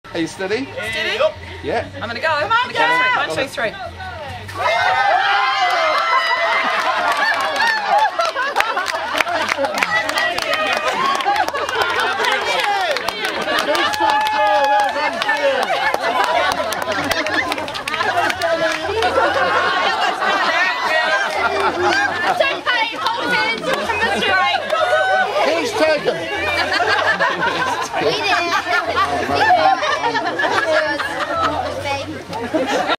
Are you steady? Steady? Yeah. I'm gonna go. I'm gonna count 3. 1, 2, 3.